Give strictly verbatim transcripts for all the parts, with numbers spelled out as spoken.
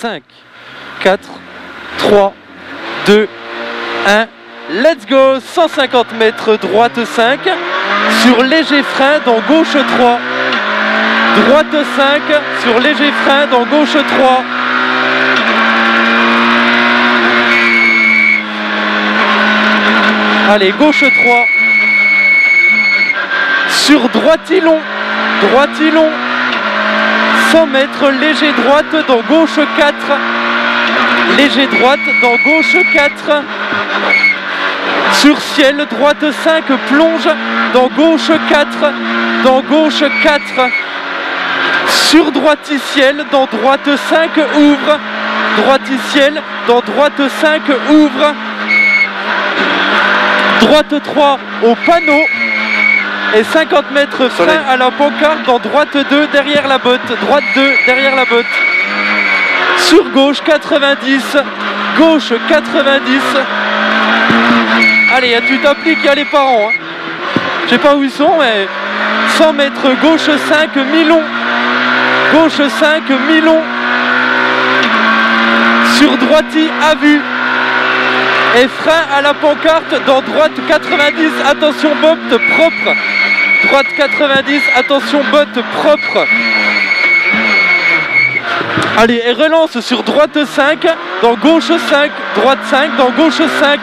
cinq, quatre, trois, deux, un. Let's go. Cent cinquante mètres, droite cinq. Sur léger frein dans gauche trois. Droite cinq. Sur léger frein dans gauche trois. Allez, gauche trois. Sur droitilon. Droitilon. cent mètres, léger droite dans gauche quatre. Léger droite dans gauche quatre. Sur ciel, droite cinq, plonge dans gauche quatre. Dans gauche quatre. Sur droite-ciel, dans droite cinq, ouvre. Droite-ciel, dans droite cinq, ouvre. Droite trois au panneau. Et cinquante mètres frein à la pancarte dans droite deux derrière la botte. Droite deux derrière la botte. Sur gauche quatre-vingt-dix. Gauche quatre-vingt-dix. Allez, tu t'appliques, il y a les parents. Hein. Je sais pas où ils sont, mais cent mètres, gauche cinq, mi-long. Gauche cinq, mi-long. Sur droiti à vue. Et frein à la pancarte dans droite quatre-vingt-dix. Attention, botte propre. Droite quatre-vingt-dix, attention, botte propre. Allez, et relance sur droite cinq, dans gauche cinq, droite cinq, dans gauche cinq.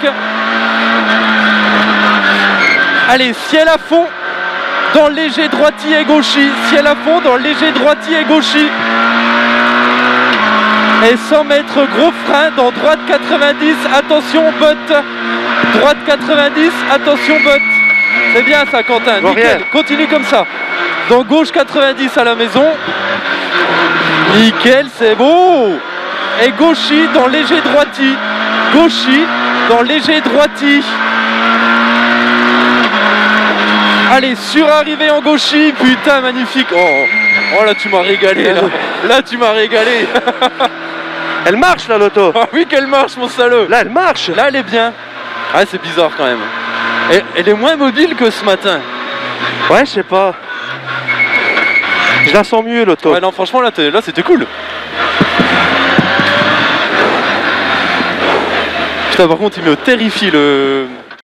Allez, ciel à fond, dans léger droiti et gauchi. Ciel à fond, dans léger droiti et gauchi. Et cent mètres, gros frein, dans droite quatre-vingt-dix, attention, botte. Droite quatre-vingt-dix, attention, botte. C'est bien ça, Quentin, nickel, continue comme ça. Dans gauche quatre-vingt-dix à la maison. Nickel, c'est beau. Et gauchi dans léger droiti. Gauchi dans léger droiti. Allez, surarrivée en gauchi, putain, magnifique. Oh, oh là, tu m'as régalé, là. Là, tu m'as régalé. Elle marche, là, l'auto. Ah oui, qu'elle marche, mon salaud. Là, elle marche. Là, elle est bien. Ah, c'est bizarre, quand même. Elle, elle est moins mobile que ce matin. Ouais, je sais pas. Je la sens mieux, l'auto. Ouais, non, franchement, là, là c'était cool. Putain, par contre, il me terrifie, le...